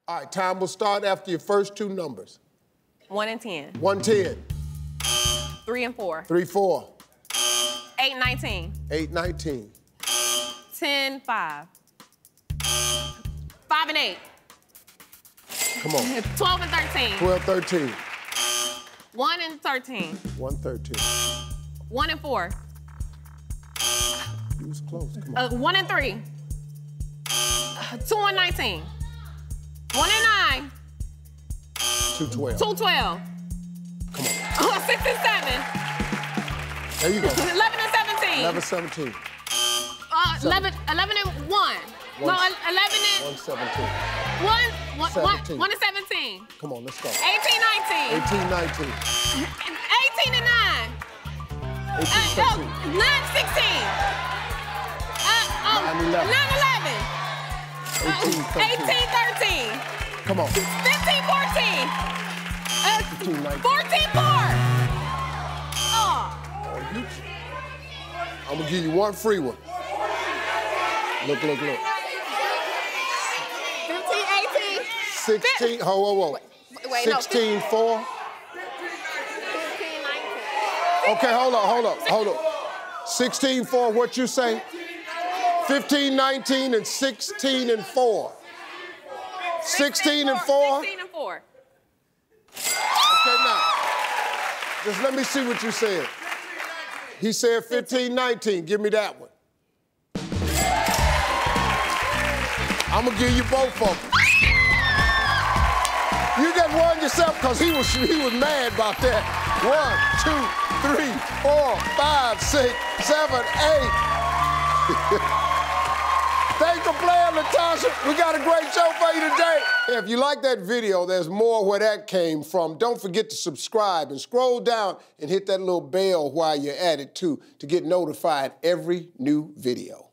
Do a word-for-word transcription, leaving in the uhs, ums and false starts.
All right, time will start after your first two numbers. One and ten. One, ten. Three and four. Three, four. Eight, nineteen. Eight, nineteen. Ten, five. Five and eight. Come on. Twelve and thirteen. Twelve, thirteen. One and thirteen. One, thirteen. One and four. You was close, come on. Uh, one and three. Uh, two and nineteen. One and nine. Two, twelve. Two, twelve. Come on. Uh, six and seven. There you go. Eleven and seventeen. Eleven, seventeen. Uh, eleven, eleven and one. One, no, eleven and... One, seventeen. One, one, seventeen. one, one and seventeen. Come on, let's go. Eighteen, nineteen. Eighteen, nineteen. Eighteen and nine. Eighteen, Uh, oh, seventeen. nine, sixteen. Uh, um, Nine, eleven. Nine, eleven. Eighteen, Uh, thirteen. Eighteen, thirteen. Come on. Fifteen, fourteen. Uh, Fifteen, nineteen. Fourteen, four. Oh. Oh, you... I'm gonna give you one free one. Look, look, look. Fifteen, eighteen. Sixteen. Whoa, whoa, whoa. Wait, wait, no. Sixteen, four. Fifteen, nineteen. Okay, hold on, hold on, hold on. Sixteen, four. What you say? Fifteen, nineteen, and sixteen and four. Sixteen and four. Sixteen and four. Okay, now. Just let me see what you said. He said fifteen, nineteen. Give me that one. I'm gonna give you both of them. You just won yourself because he was he was mad about that. One, two, three, four, five, six, seven, eight. Thanks for playing, Natasha. We got a great show for you today. If you like that video, there's more where that came from. Don't forget to subscribe and scroll down and hit that little bell while you're at it too to get notified every new video.